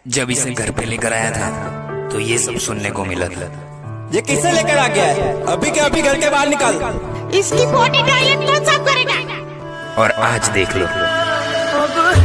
जब इसे घर पे लेकर आया था तो ये सब सुनने को मिला था। ये किससे लेकर आ गया है? अभी के अभी घर के बाहर निकाल। इसकी बॉडी डायलेक्ट कौन साफ करेगा? और आज देख लो।